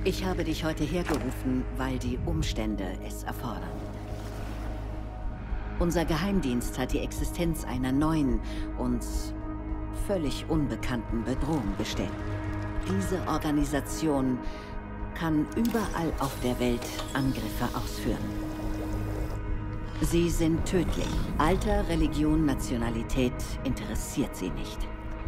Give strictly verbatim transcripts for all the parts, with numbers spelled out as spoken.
Ich habe dich heute hergerufen, weil die Umstände es erfordern. Unser Geheimdienst hat die Existenz einer neuen, uns völlig unbekannten Bedrohung bestellt. Diese Organisation kann überall auf der Welt Angriffe ausführen. Sie sind tödlich. Alter, Religion, Nationalität interessiert sie nicht.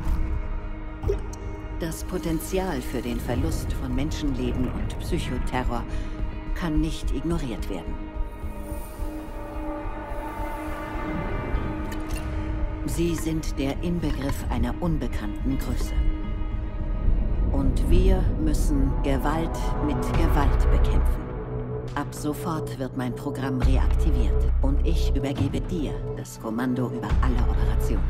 Das Potenzial für den Verlust von Menschenleben und Psychoterror kann nicht ignoriert werden. Sie sind der Inbegriff einer unbekannten Größe. Und wir müssen Gewalt mit Gewalt bekämpfen. Ab sofort wird mein Programm reaktiviert und ich übergebe dir das Kommando über alle Operationen.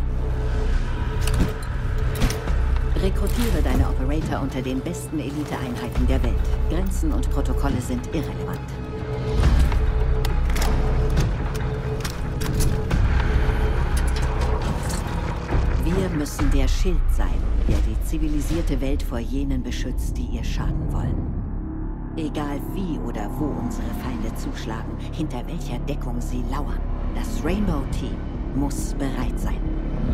Rekrutiere deine Operator unter den besten Eliteeinheiten der Welt. Grenzen und Protokolle sind irrelevant. Wir müssen der Schild sein, der die zivilisierte Welt vor jenen beschützt, die ihr schaden wollen. Egal wie oder wo unsere Feinde zuschlagen, hinter welcher Deckung sie lauern, das Rainbow Team muss bereit sein.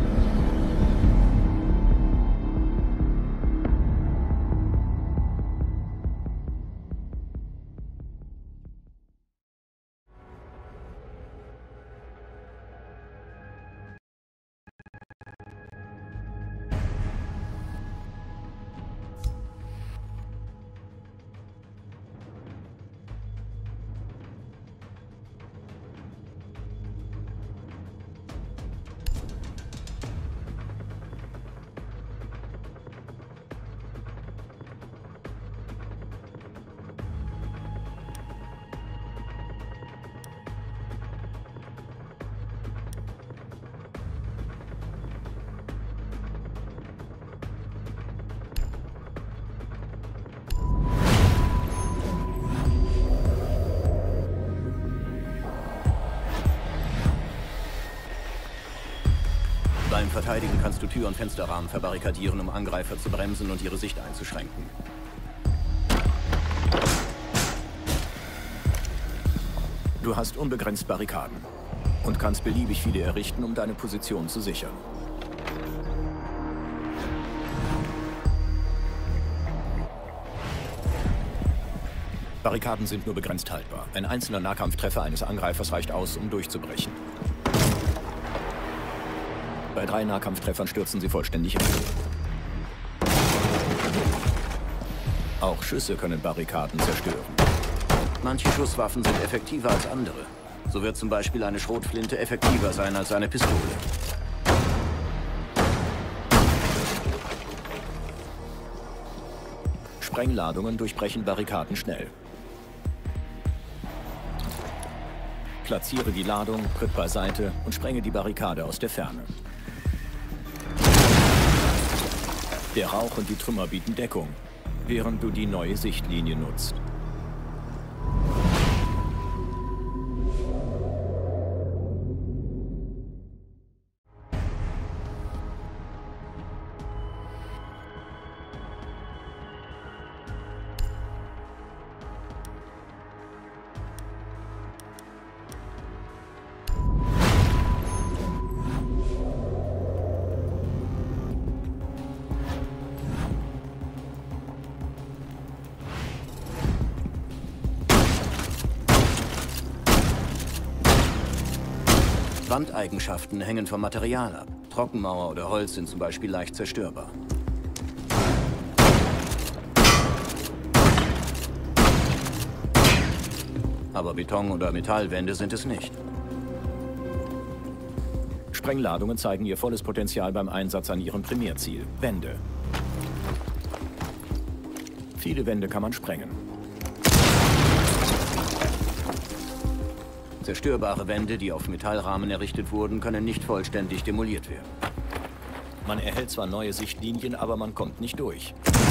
Beim Verteidigen kannst du Tür- und Fensterrahmen verbarrikadieren, um Angreifer zu bremsen und ihre Sicht einzuschränken. Du hast unbegrenzt Barrikaden und kannst beliebig viele errichten, um deine Position zu sichern. Barrikaden sind nur begrenzt haltbar. Ein einzelner Nahkampftreffer eines Angreifers reicht aus, um durchzubrechen. Bei drei Nahkampftreffern stürzen sie vollständig in. Auch Schüsse können Barrikaden zerstören. Manche Schusswaffen sind effektiver als andere. So wird zum Beispiel eine Schrotflinte effektiver sein als eine Pistole. Sprengladungen durchbrechen Barrikaden schnell. Platziere die Ladung, tritt beiseite und sprenge die Barrikade aus der Ferne. Der Rauch und die Trümmer bieten Deckung, während du die neue Sichtlinie nutzt. Wandeigenschaften hängen vom Material ab. Trockenmauer oder Holz sind zum Beispiel leicht zerstörbar. Aber Beton- oder Metallwände sind es nicht. Sprengladungen zeigen ihr volles Potenzial beim Einsatz an ihrem Primärziel, Wände. Viele Wände kann man sprengen. Zerstörbare Wände, die auf Metallrahmen errichtet wurden, können nicht vollständig demoliert werden. Man erhält zwar neue Sichtlinien, aber man kommt nicht durch.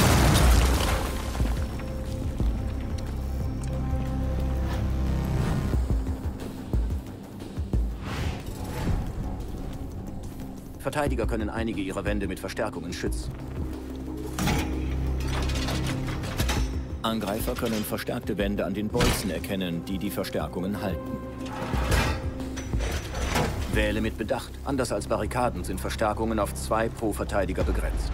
Verteidiger können einige ihrer Wände mit Verstärkungen schützen. Angreifer können verstärkte Wände an den Bolzen erkennen, die die Verstärkungen halten. Wähle mit Bedacht. Anders als Barrikaden sind Verstärkungen auf zwei pro Verteidiger begrenzt.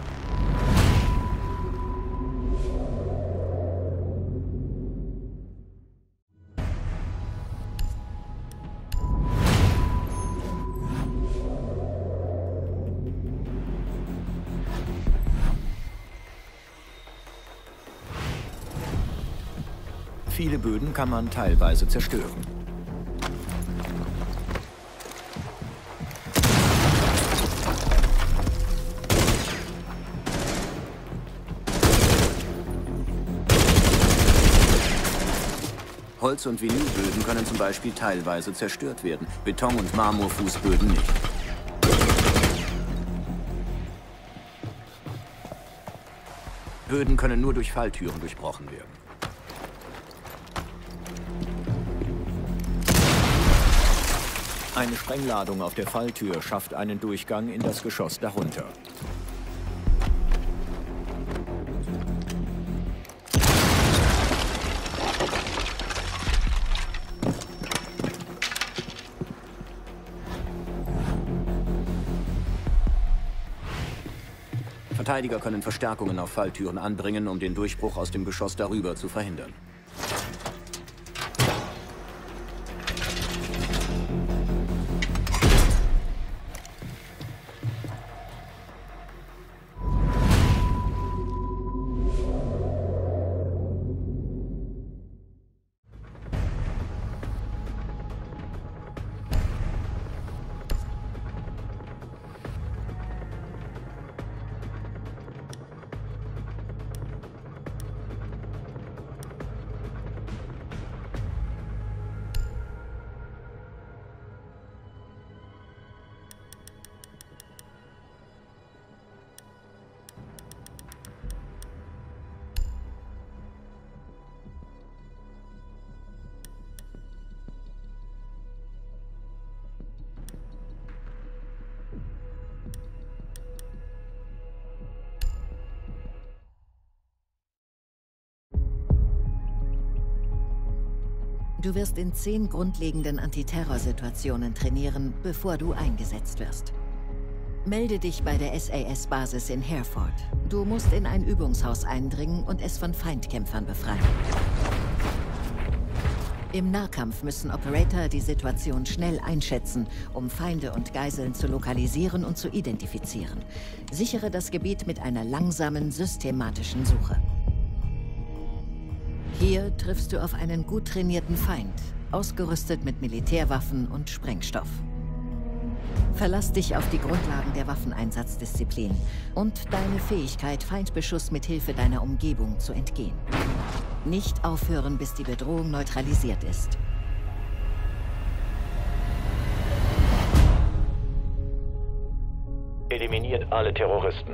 Viele Böden kann man teilweise zerstören. Holz- und Vinylböden können zum Beispiel teilweise zerstört werden, Beton- und Marmorfußböden nicht. Böden können nur durch Falltüren durchbrochen werden. Eine Sprengladung auf der Falltür schafft einen Durchgang in das Geschoss darunter. Verteidiger können Verstärkungen auf Falltüren anbringen, um den Durchbruch aus dem Geschoss darüber zu verhindern. Du wirst in zehn grundlegenden Antiterrorsituationen trainieren, bevor du eingesetzt wirst. Melde dich bei der S A S-Basis in Hereford. Du musst in ein Übungshaus eindringen und es von Feindkämpfern befreien. Im Nahkampf müssen Operator die Situation schnell einschätzen, um Feinde und Geiseln zu lokalisieren und zu identifizieren. Sichere das Gebiet mit einer langsamen, systematischen Suche. Hier triffst du auf einen gut trainierten Feind, ausgerüstet mit Militärwaffen und Sprengstoff. Verlass dich auf die Grundlagen der Waffeneinsatzdisziplin und deine Fähigkeit, Feindbeschuss mit Hilfe deiner Umgebung zu entgehen. Nicht aufhören, bis die Bedrohung neutralisiert ist. Eliminiert alle Terroristen.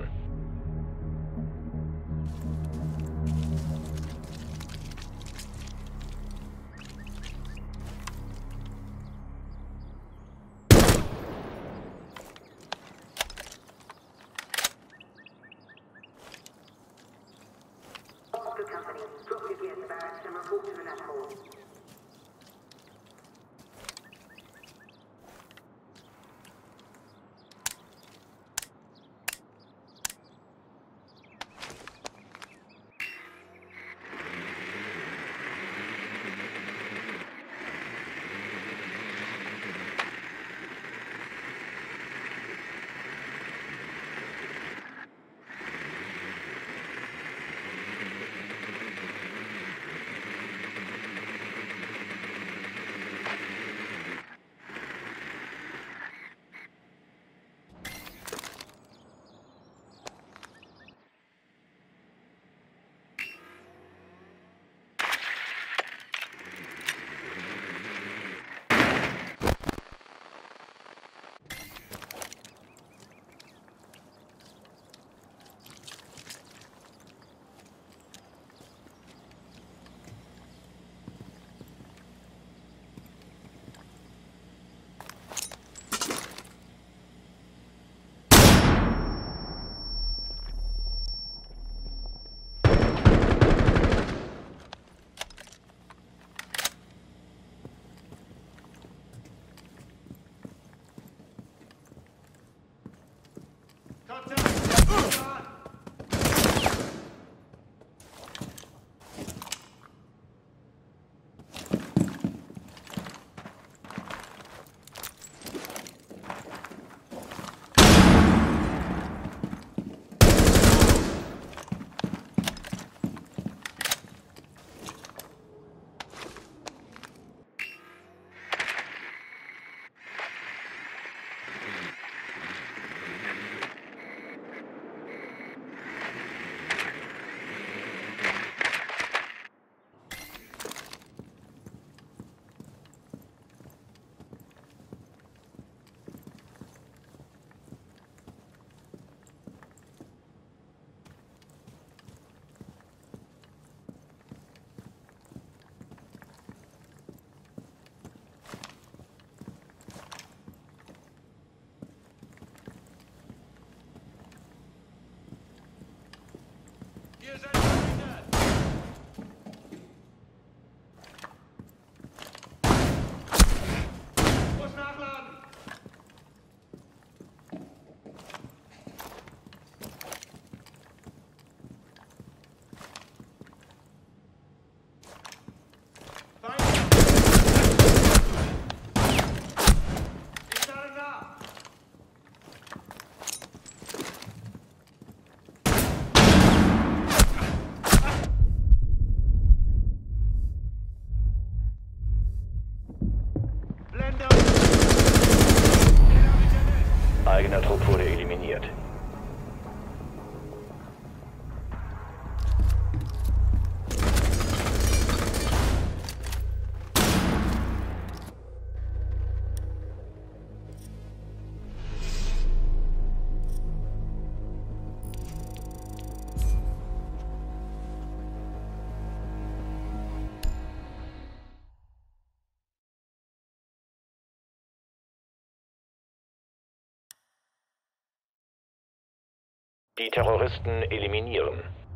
Eigener Trupp wurde eliminiert. Die Terroristen eliminieren.